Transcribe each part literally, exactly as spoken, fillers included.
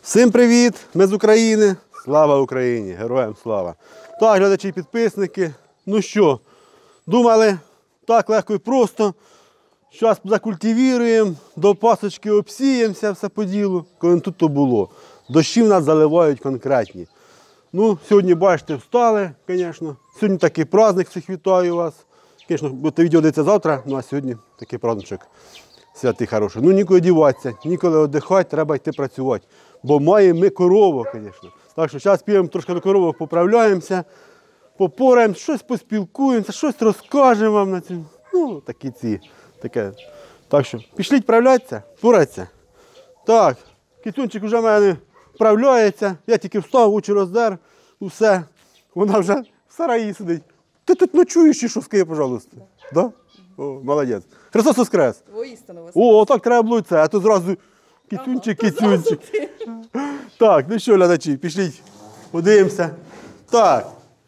Всім привіт! Ми з України. Слава Україні! Героям слава! Так, глядачі і підписники. Ну що, думали, так легко і просто. Зараз закультивіруємо, до пасочки обсіємося, все по ділу. Коли тут то було. Дощі в нас заливають конкретні. Ну, сьогодні, бачите, встали, звісно. Сьогодні такий праздник, всіх вітаю вас. Звісно, будете відео дивитися завтра, ну а сьогодні такий праздничок святий хороший. Ну, ніколи діватися, ніколи віддихати, треба йти працювати. Бо маємо ми корову, звісно. Так що зараз підемо трошки до коровок, поправляємося, попораємо, щось поспілкуємося, щось розкажемо вам на цьому. Ну, такі ці, таке. Так що, пішліть вправлятися, порадьте. Так, кицюнчик вже в мене вправляється, я тільки встав, очі роздер, усе. Вона вже в сараї сидить. Ти тут ночуєш чи що, скажи, пожалуйста. Да? О, молодець. Христос воскрес. Воістину воскрес. О, так треба було це, а то зразу кицюнчик, кицюнчик. Так, ну що, глядачі, пішліть, подивимося. Так,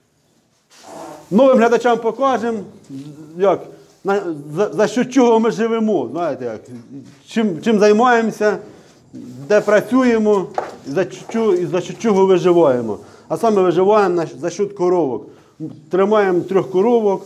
новим глядачам покажемо, як, на, за, за що чого ми живемо, знаєте, як, чим, чим займаємося, де працюємо, за, і за що чого виживаємо. А саме виживаємо на, за счет коровок. Тримаємо трьох коровок,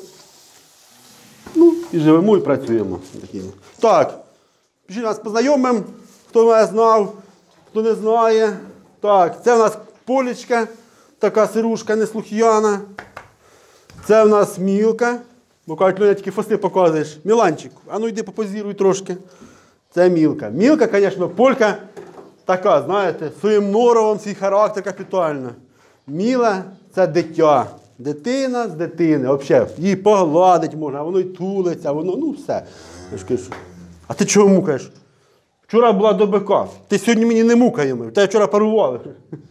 ну, і живемо, і працюємо. Так, пішли нас познайомимо, хто мене знав, хто не знає. Так, це в нас Полічка, така сирушка неслух'яна. Це в нас Мілка. Бо кажуть, Льоня, тільки фости показуєш. Міланчик, а ну йди попозіруй трошки. Це Мілка. Мілка, звісно, полька така, знаєте, своїм норовом, свій характер капітально. Міла – це дитя. Дитина з дитини. Взагалі, її погладить можна, а воно й тулиться, воно, ну все. А ти чого мукаєш? Вчора була до бика. Ти сьогодні мені не мукаємо. Тебе вчора парували.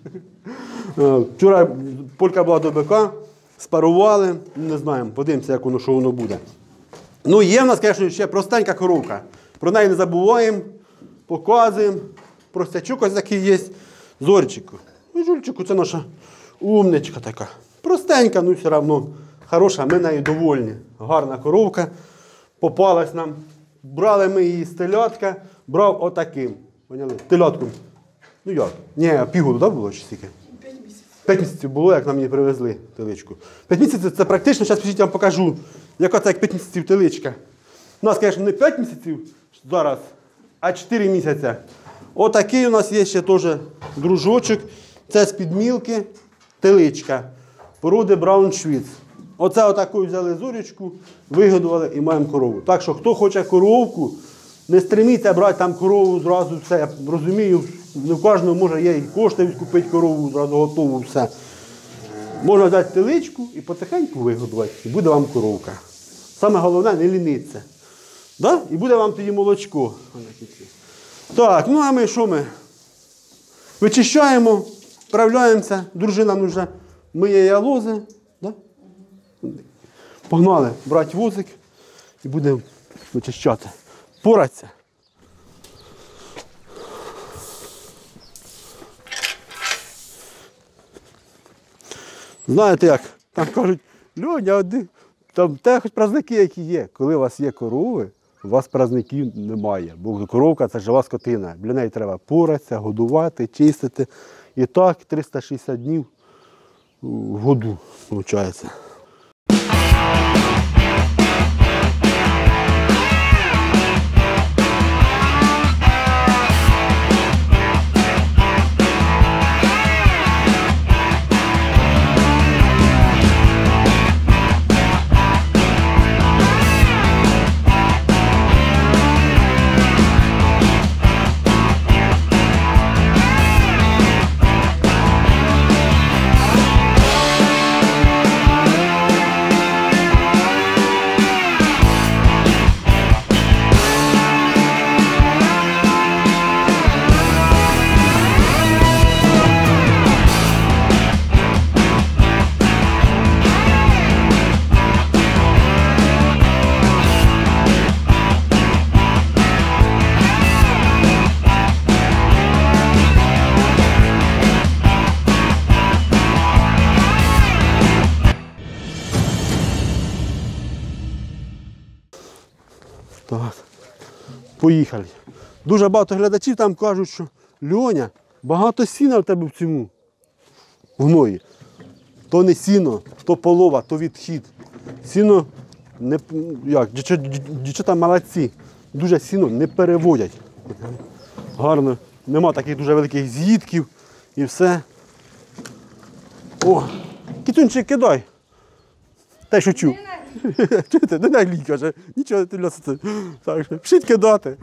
Вчора полька була до бика, спарували. Не знаємо, подивимося, як воно, що воно буде. Ну, є в нас, звісно, ще простенька коровка. Про неї не забуваємо, показуємо. Простячок ось такий є. Зорчику. І Жульчику це наша умничка така. Простенька, ну все одно хороша, ми нею довольні. Гарна коровка. Попалась нам. Брали ми її з телятка. Брав отаким. Поняли? Телятком. Ну як? Ні, півгоду, так, було чи стільки? П'ять місяців. П'ять місяців було, як нам її привезли теличку. П'ять місяців це практично, зараз я вам покажу, яка це як п'ять місяців теличка. У нас, звісно, не п'ять місяців зараз, а чотири місяці. Отакий у нас є ще теж дружочок. Це з-під Мілки теличка. Породи Брауншвіц. Оце отаку взяли зорючку, вигодували і маємо корову. Так що, хто хоче коровку, не стреміться брати там корову зразу все. Я розумію, не в кожного може є і кошти купити корову, зразу готову все. Можна взяти теличку і потихеньку вигодувати, і буде вам коровка. Саме головне, не ліниться. Да? І буде вам тоді молочко. Так, ну а ми що ми? Вичищаємо, вправляємося, дружина вже миє ялози. Да? Погнали брати возик і будемо вичищати. Порадься. Знаєте як, там кажуть, Льоня, там те хоч праздники які є. Коли у вас є корови, у вас праздників немає. Бо коровка – це жива скотина. Для неї треба поратися, годувати, чистити. І так триста шістдесят днів в году, виходить. Так, поїхали. Дуже багато глядачів там кажуть, що Льоня, Багато сіна в тебе в цьому в гної. То не сіно, то полова, то відхід. Сіно, не, як, дівчата молодці, дуже сіно не переводять. Гарно, нема таких дуже великих з'їдків і все. О, Кітунчик, кидай. Та й шучу. Чуєте, не наглій, каже, нічого не лясити. Так що, пишіть кидати.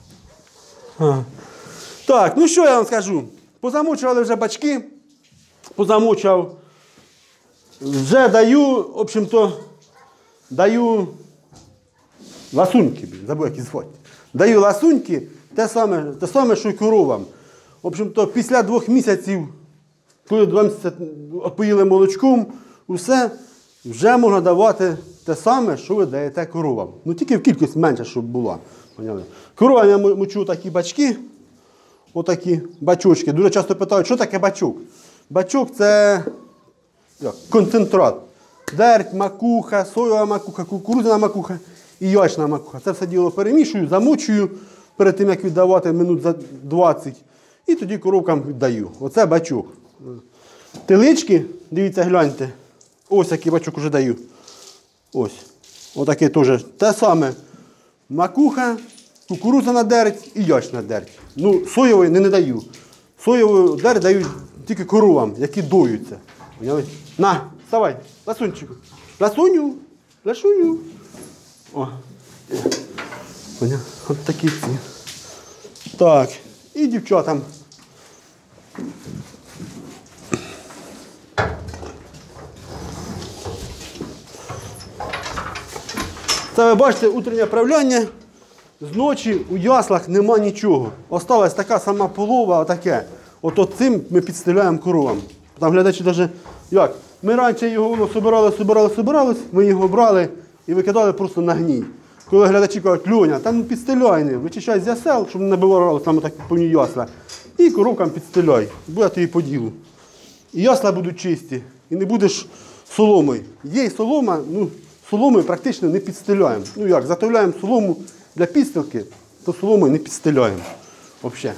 Так, ну що я вам скажу? Позамучували вже бачки, позамучав. Вже даю, в общем-то, даю ласунки, забув, як їх звати. Даю ласунки, те саме, те саме, що й коровам. В общем-то, після двох місяців, коли два місяці відпоїли молочком, усе, вже можна давати те саме, що ви даєте коровам. Ну тільки в кількість менше, щоб була. Поняли? Коровам я мочу такі бачки, отакі бачочки. Дуже часто питають, що таке бачок? Бачок – це як, концентрат. Дерть, макуха, соєва макуха, кукурудзяна макуха і ячна макуха. Це все діло перемішую, замочую перед тим, як віддавати минут за двадцять. І тоді коровкам віддаю. Оце бачок. Телички, дивіться, гляньте. Ось який бачок вже даю. Ось. Отакий теж. Те саме. Макуха, кукурудзяна дерть і ячна дерть. Ну, соєвої не, не даю. Соєву дерть дають тільки коровам, які доються. Поняли? На, вставай, ласунчику. Ласуню, ласуню. О. Поняв? От такі ці. Так, і дівчатам. Це ви бачите, утреннє правляння, зночі у яслах нема нічого. Осталась така сама полова, отаке. От цим ми підстеляємо коровам. Там глядачі навіть, як, ми раніше його воно собирали, собирали, собирали, ми його брали і викидали просто на гній. Коли глядачі кажуть, Льоня, там підстеляй, не, вичищай з ясел, щоб не набивалося там так повні ясла. І коровкам підстеляй, буде тобі по ділу. І ясла будуть чисті, і не будеш соломою. Є й солома, ну, соломою практично не підстеляємо. Ну як, заготовляємо солому для підстилки, то соломою не підстеляємо. Взагалі.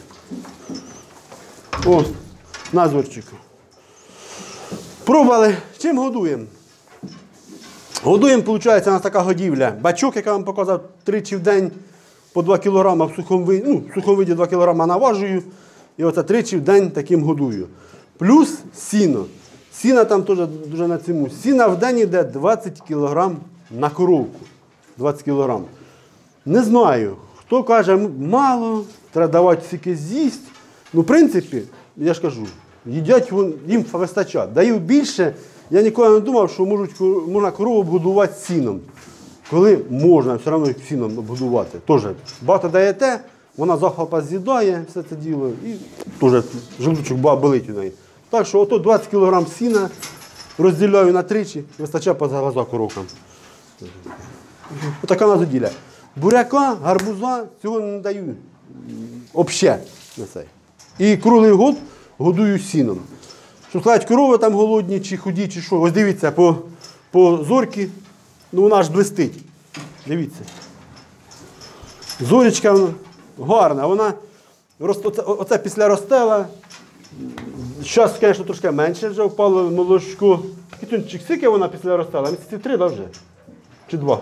О, на зорчику. Пробували. Чим годуємо? Годуємо, виходить, у нас така годівля. Бачок, як я вам показав, тричі в день по два кілограми в сухому виді, ну, в сухому виді два кілограми наважую. І оце тричі в день таким годую. Плюс сіно. Сіна там теж дуже на цьому. Сіна в день йде двадцять кілограм на коровку. двадцять кілограм. Не знаю, хто каже, мало, треба давати скільки з'їсть. Ну, в принципі, я ж кажу, їдять, їм вистачає. Даю більше, я ніколи не думав, що можуть, можна корову обгодувати сіном. Коли можна все одно сіном обгодувати. Теж багато даєте, вона захлопа з'їдає все це діло і теж желудочок болить у неї. Так що ото двадцять кілограм сіна розділяю на тричі, вистачає по глаза коровкам. Отака на заділя. Буряка, гарбуза цього не даю. Взагалі. І круглий год годую сіном. Що сказати, корови там голодні, чи худі, чи що. Ось дивіться, по, по зорьки, ну вона ж блистить. Дивіться. Зорічка вона гарна, вона оце, оце після розстела. Зараз, звісно, трошки менше вже впало молочко. Кітунчик, скільки вона після розстела? Місяців три, да, вже? Чи два?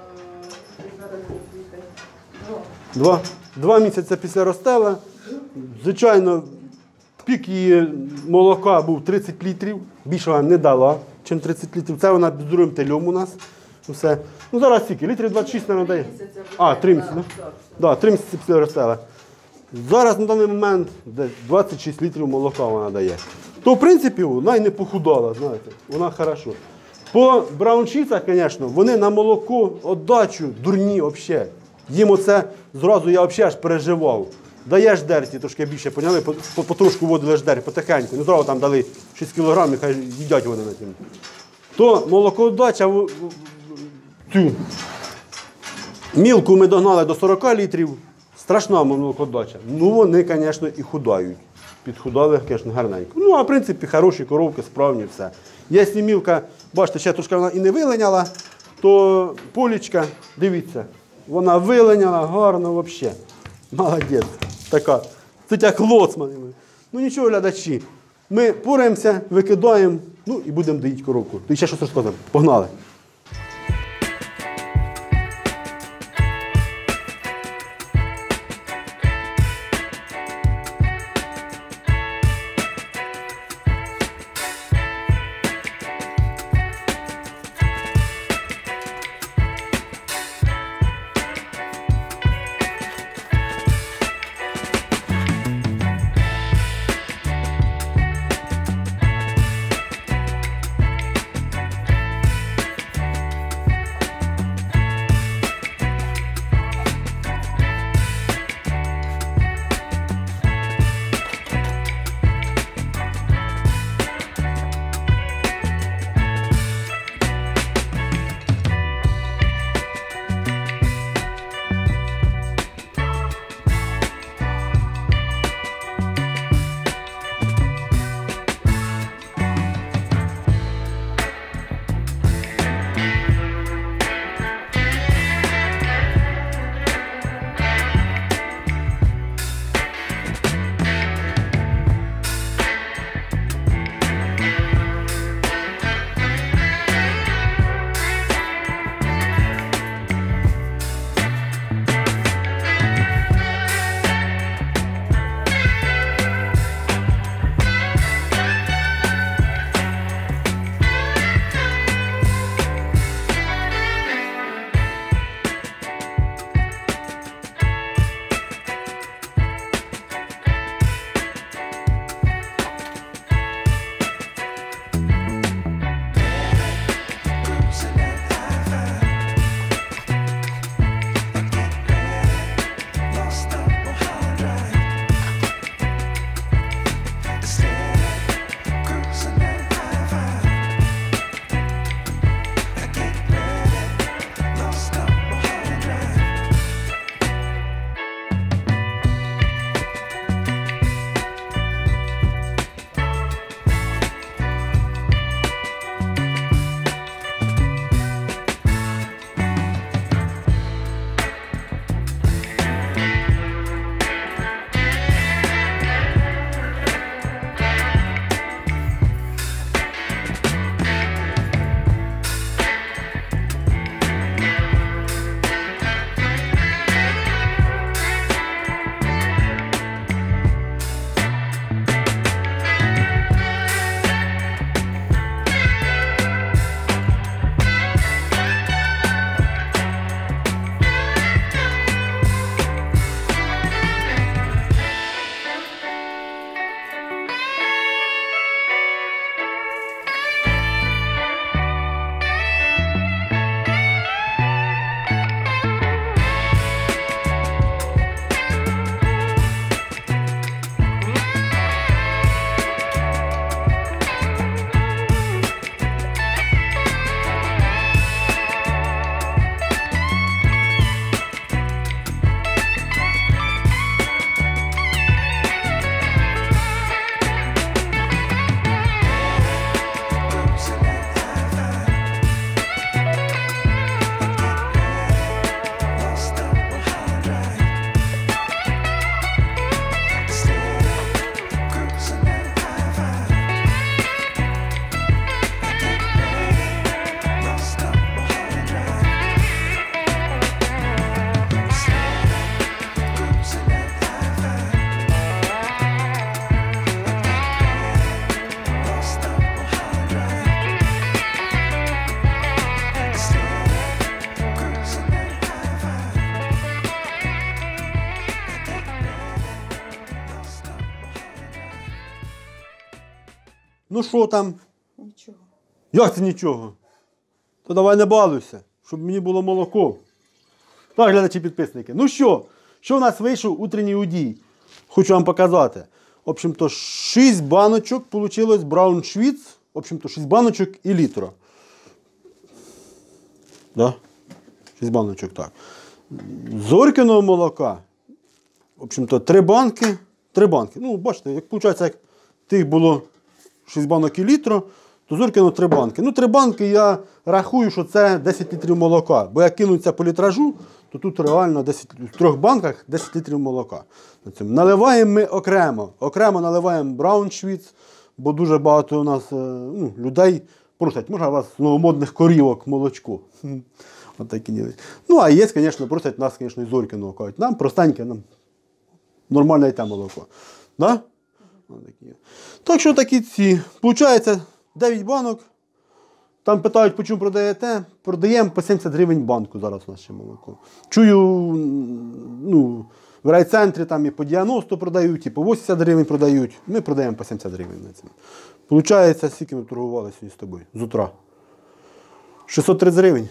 Два. Два місяці після розстела. Звичайно, пік її молока був тридцять літрів. Більше вона не дала, ніж тридцять літрів. Це вона з другим тельом у нас. Все. Ну зараз скільки? Літрів двадцять шість, мабуть, дає. А, три місяці, так? Так, три місяці після розстела. Зараз на даний момент двадцять шість літрів молока вона дає. То, в принципі, вона й не похудала, знаєте, вона хорошо. По брауншіцах, звісно, вони на молоко віддачу дурні взагалі. Їм оце зразу я взагалі аж переживав. Даєш дерті трошки більше, поняли? Потрошку водили ж дерть, потихеньку. Не зразу там дали шість кілограмів, хай їдять вони на цьому. То молоко віддача, цю мілку ми догнали до сорока літрів. Страшна молокодача. Ну вони, звісно, і худають. Підхудали, звісно, гарненько. Ну, а в принципі, хороші коровки, справні, все. Якщо мілка, бачите, ще трошки вона і не вилиняла, то полічка, дивіться, вона вилиняла гарно взагалі. Молодець. Така. Це як лоцман. Ну нічого, глядачі. Ми пораємося, викидаємо, ну і будемо доїти коровку. Ти ще щось розказав. Погнали. Ну що там? Нічого. Як це нічого? То давай не балуйся, щоб мені було молоко. Так, глядачі підписники. Ну що? Що в нас вийшов утренній удій? Хочу вам показати. В общем-то, шість баночок вийшло Брауншвіц. В общем-то, шість баночок і літра. Да? шість баночок, так. Зорькиного молока. В общем-то, три банки. Три банки. Ну, бачите, як виходить, як тих було шість банок і літра, то Зорькиного три банки. Ну, три банки я рахую, що це десять літрів молока. Бо як кинуть це по літражу, то тут реально десять, в трьох банках десять літрів молока. Наливаємо ми окремо. Окремо наливаємо Брауншвіц, бо дуже багато у нас ну, людей просять, може у вас новомодних корівок молочко. От такі діли. Ну, а є, звісно, просять нас, звісно, і Зорькиного кажуть. Нам простеньке, нам нормальне те молоко. Да? Так що такі ці. Получається дев'ять банок. Там питають, по чому продаєте. Продаємо по сімдесят гривень банку зараз у нас ще молоко. Чую, ну, в райцентрі там і по дев'яносто продають, і по вісімдесят гривень продають. Ми продаємо по сімдесят гривень на це. Получається, скільки ми торгували сьогодні з тобою? З утра. шістсот тридцять гривень.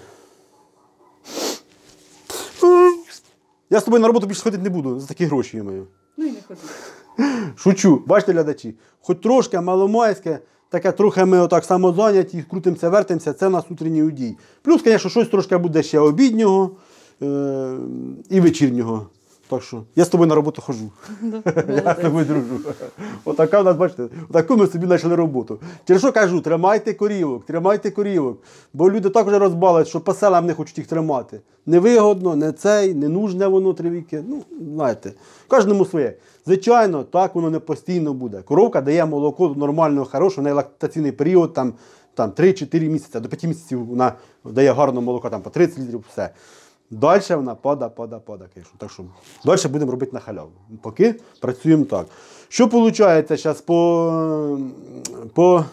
Я з тобою на роботу більше ходити не буду, за такі гроші я маю. Ну і не ходіть. Шучу. Бачите, глядачі, хоч трошки маломайське, таке трохи ми отак самозайняті, крутимося, вертимося, це у нас утренній удій. Плюс, звісно, щось трошки буде ще обіднього е- і вечірнього. Так що я з тобою на роботу ходжу. Я з тобою дружу. Отака у нас, бачите, отаку ми собі знайшли роботу. Через що кажу, тримайте корівок, тримайте корівок. Бо люди так вже розбалять, що по селам не хочуть їх тримати. Невигодно, не цей, не нужне воно тривіки. Ну, знаєте, кожному своє. Звичайно, так воно не постійно буде. Коровка дає молоко нормального, хорошого, на лактаційний період, там, там три-чотири місяці, до п'яти місяців вона дає гарне молоко, там по тридцять літрів, все. Далі вона пада, пада, пада. Так що далі будемо робити на халяву. Поки працюємо так. Що виходить зараз по, по,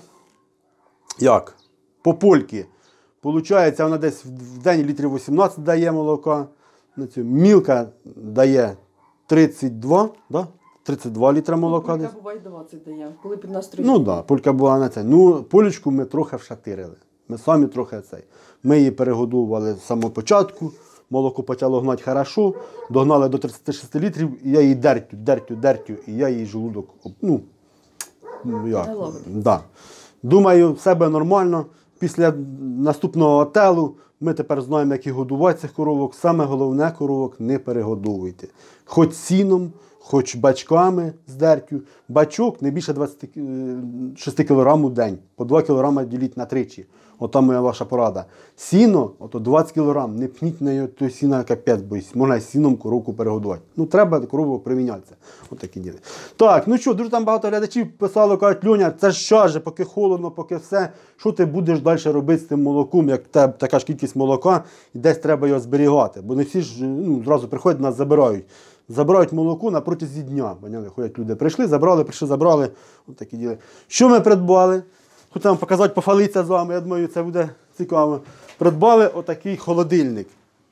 як? По польки? Получається, вона десь в день літрів вісімнадцять дає молока. Мілка дає тридцять два, да? тридцять два літра молока. Полька буває двадцять дає, коли під настрій. Ну так, да, полька була на це. Ну, полічку ми трохи вшатирили. Ми самі трохи цей. Ми її перегодували з самого початку. Молоко почало гнати хорошо, догнали до тридцяти шести літрів, і я її дертю, дертю, дертю, і я її желудок, ну, як, да. Думаю, в себе нормально. Після наступного отелу ми тепер знаємо, як і годувати цих коровок. Саме головне, коровок не перегодовуйте. Хоч сіном, хоч бачками з дертю. Бачок не більше двадцять шість кілограмів у день. По два кілограми діліть на тричі. Ота моя ваша порада. Сіно, ото двадцять кілограм, не пніть на то сіна капець, бо можна сіном коровку перегодувати. Ну, треба корову примінятися. От такі діли. Так, ну що, дуже там багато глядачів писало, кажуть, Льоня, це ж щаже, поки холодно, поки все. Що ти будеш далі робити з тим молоком, як тебе така ж кількість молока, і десь треба його зберігати. Бо не всі ж ну, зразу приходять, нас забирають. Забирають молоко на протязі дня. Поняли? Ходять люди. Прийшли, забрали, прийшли, забрали. От такі діли. Що ми придбали? Хочу вам показати, пофалитися з вами, я думаю, це буде цікаво. Придбали отакий холодильник.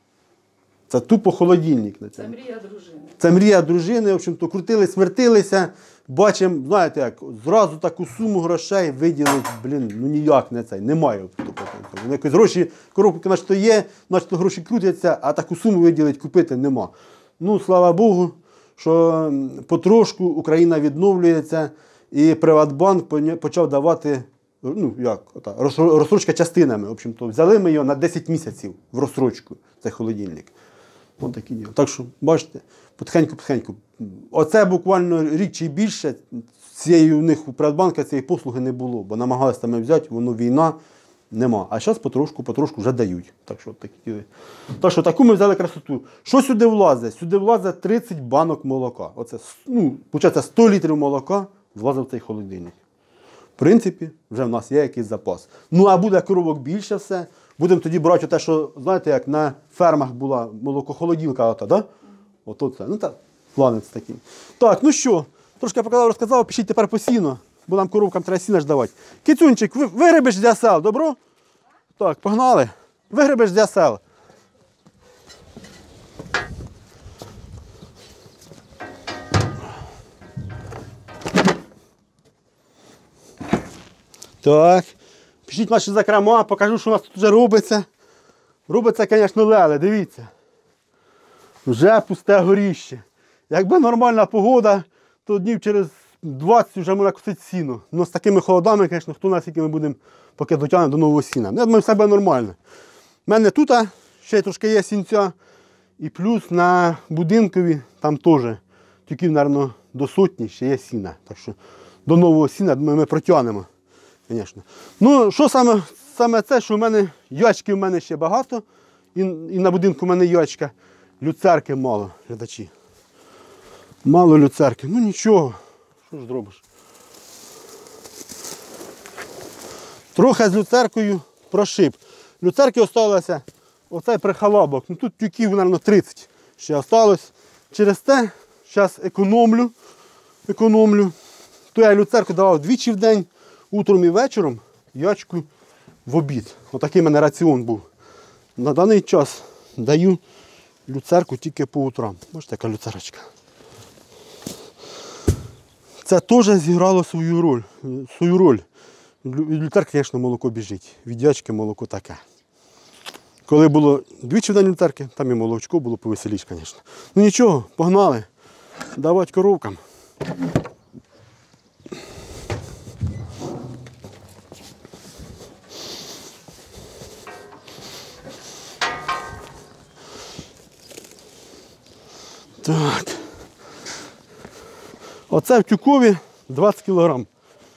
Це тупо холодильник. Це мрія дружини. Це мрія дружини, в общем-то, крутились, вертилися. Бачимо, знаєте як, зразу таку суму грошей виділить, блін, ну ніяк не цей, немає. Вони якось гроші, коробки начебто є, начебто гроші крутяться, а таку суму виділить, купити нема. Ну, слава Богу, що потрошку Україна відновлюється і Приватбанк почав давати, ну, як, ота, розстрочка частинами. В общем-то, взяли ми його на десять місяців в розстрочку, цей холодильник. Ось такі діла. Так що, бачите, потихеньку-потихеньку. Оце буквально рік чи більше, цієї у них у Приватбанка цієї послуги не було, бо намагалися там взяти, воно війна, нема. А зараз потрошку, потрошку вже дають. Так що, такі діли. Так що, таку ми взяли красоту. Що сюди влазить? Сюди влазить тридцять банок молока. Оце, ну, виходить, сто літрів молока влазить в цей холодильник. В принципі, вже в нас є якийсь запас. Ну, а буде коровок більше все. Будемо тоді брати те, що, знаєте, як на фермах була молокохолоділка, ота, да? Ото це. Ну, так, планець такий. Так, ну що, трошки я показав, розказав, пишіть тепер по сіну, бо нам коровкам треба сіна ж давати. Кицюнчик, вигребеш з ясел, добро? Так, погнали. Вигребеш з ясел. Так, пишіть наші закрома, покажу, що у нас тут вже робиться. Робиться, звісно, леле, дивіться. Вже пусте горіще. Якби нормальна погода, то днів через двадцять вже можна косити сіно. Ну, з такими холодами, звісно, хто нас, які ми будемо, поки дотягнемо до нового сіна. Я думаю, в себе нормально. У мене тут ще трошки є сінця. І плюс на будинкові там теж, тільки, мабуть, до сотні ще є сіна. Так що до нового сіна, думаю, ми протягнемо. Звісно. Ну, що саме, саме це, що в мене ячки в мене ще багато, і, і на будинку в мене ячка. люцерки мало, глядачі. Мало люцерки. Ну нічого, що ж зробиш. Трохи з люцеркою прошиб. Люцерки залишилося оцей прихалабок. Ну тут тюків, мабуть, тридцять ще залишилось. Через те зараз економлю. економлю. То я люцерку давав двічі в день, утром і вечором, ячку в обід. Отакий в мене раціон був. На даний час даю люцерку тільки по утрам. Бачите, яка люцерочка. Це теж зіграло свою роль. Свою роль. Від люцерки, звісно, молоко біжить. Від ячки молоко таке. Коли було двічі в день люцерки, там і молочко було повеселіше, звісно. Ну нічого, погнали. Давати коровкам. Так. Оце в тюкові двадцять кілограм.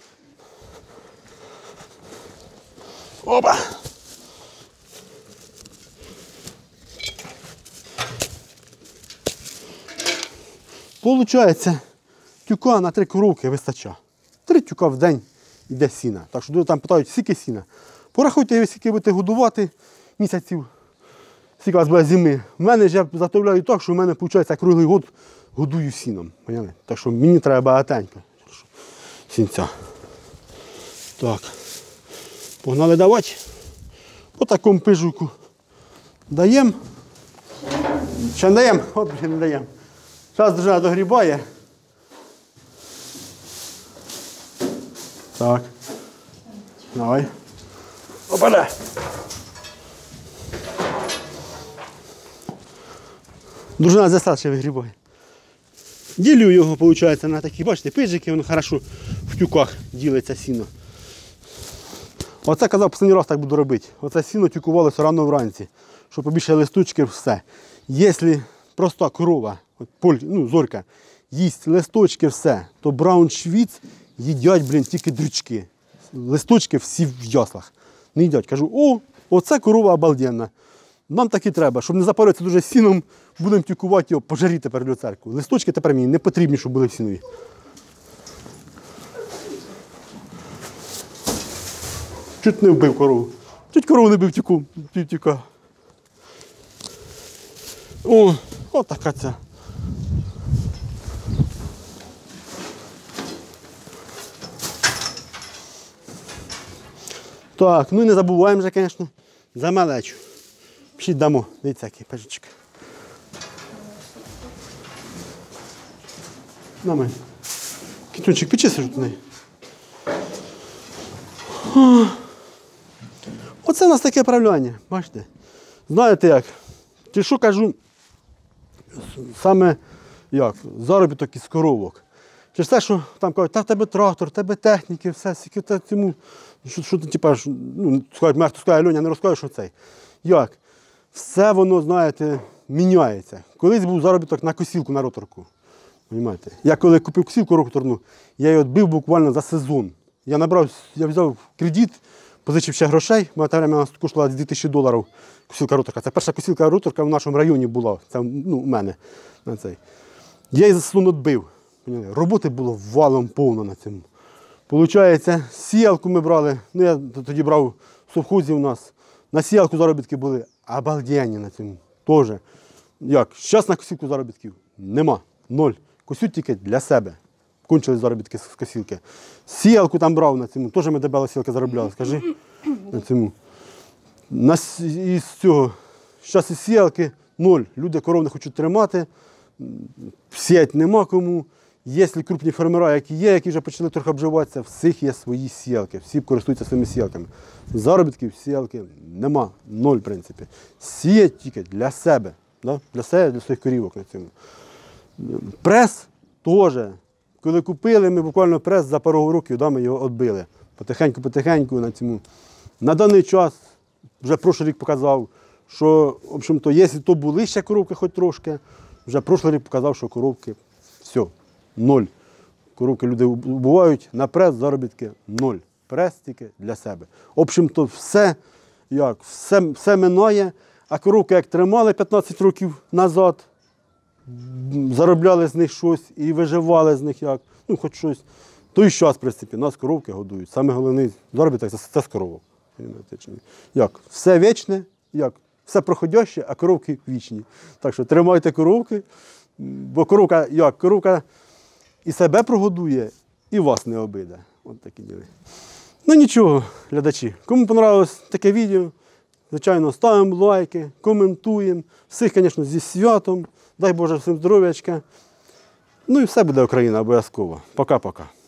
Опа! Получається, тюка на три коровки вистачає. Три тюка в день йде сіна. Так що там питають, скільки сіна. Порахуйте, скільки будете годувати місяців, скільки у вас буде зими. У мене ж я заготовляю так, що в мене, виходить, круглий год годую сіном. Поняли? Так що мені треба багатенько сінця. Так. Погнали давати. По такому пижуку даємо. Ще не даємо? От ще не даємо. Зараз дружина догрібає. Так. Давай. Опаля. Дружина за ще вигрібає. Ділю його, виходить, на такі, бачите, пижики, воно хорошо в тюках ділиться сіно. Оце, казав, останній раз так буду робити. Оце сіно тюкувалося рано вранці, щоб побільше листочки, все. Якщо проста корова, от поль, ну, зорька, їсть листочки, все, то брауншвіц їдять, блін, тільки дрючки. Листочки всі в яслах. Не їдять. Кажу, о, оце корова обалденна. Нам так і треба, щоб не запаритися дуже сіном, будемо тюкувати його, пожаріти перед люцеркою. Листочки тепер мені не потрібні, щоб були в сінові. Чуть не вбив корову. Чуть корову не бив тюку. Тюка. О, от така ця. Так, ну і не забуваємо вже, звісно, за малечу. Пішіть дамо, дивіться, який пежичок. На мене. Кітунчик, підчистиш до неї. Оце у нас таке правляння, бачите. Знаєте як, чи що кажу, саме як, заробіток із коровок. Чи все, що там кажуть, та в тебе трактор, в тебе техніки, все, скільки та цьому, що, що типа, ну, скажуть, мер, хто скаже, Льоня, не розкажеш, що цей. Як? Все воно, знаєте, міняється. Колись був заробіток на косілку, на роторку. Понимаєте? Я коли купив косілку роторну, я її відбив буквально за сезон. Я набрав, я взяв кредит, позичив ще грошей, в те время коштувала дві тисячі доларів косілка роторка. Це перша косілка роторка в нашому районі була, це ну, у мене. На цей. Я її за сезон відбив. Роботи було валом повно на цьому. Получається, сіялку ми брали, ну я тоді брав в совхозі у нас, на сіялку заробітки були обалденні на цьому. Тоже. Як? Зараз на косілку заробітків нема. Ноль. Косють тільки для себе. Кончились заробітки з косілки. Сіялку там брав на цьому. Теж ми дебела сіялки заробляли, скажи. На цьому. На, із цього. Зараз із сіялки ноль. Люди коров не хочуть тримати. Сіять нема кому. Є крупні фермери, які є, які вже почали трохи обживатися, всіх є свої сіялки, всі користуються своїми сіялками. Заробітків сіялки нема, ноль в принципі. Сіять тільки для себе, да? Для себе, для своїх корівок на цьому. Прес теж. Коли купили, ми буквально прес за пару років, да, ми його відбили. Потихеньку-потихеньку на цьому. На даний час, вже прошлий рік показав, що, в общем-то, якщо то були ще коровки хоч трошки, вже прошлий рік показав, що коровки, все. Ноль. Коровки люди бувають, на прес заробітки ноль. Прес тільки для себе. В общем-то, все, як, все, все минає, А коровки як тримали п'ятнадцять років назад, заробляли з них щось і виживали з них як, ну хоч щось. То і зараз, в принципі, нас коровки годують. Саме головний заробіток – це з коровок. Як? Все вічне, як? Все проходяще, а коровки вічні. Так що тримайте коровки, бо коровка, як? Коровка і себе прогодує, і вас не обиде. От такі діли. Ну нічого, глядачі, кому понравилось таке відео, звичайно, ставимо лайки, коментуємо. Всіх, звісно, зі святом. Дай Боже всім здоров'ячка. Ну і все буде Україна обов'язково. Пока-пока.